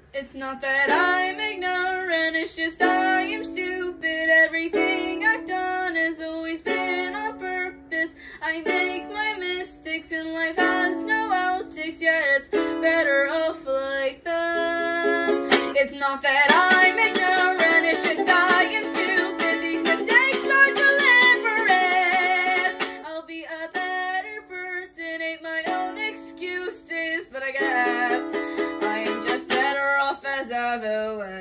It's not that I'm ignorant, it's just I am stupid. Everything I've done has always been on purpose. I make my mistakes and life has no outtakes. Yeah, it's better off like that. It's not that I'm ignorant, it's just I am stupid. These mistakes are deliberate. I'll be a better person, ain't my own excuses, but I guess I am just better off as a villain.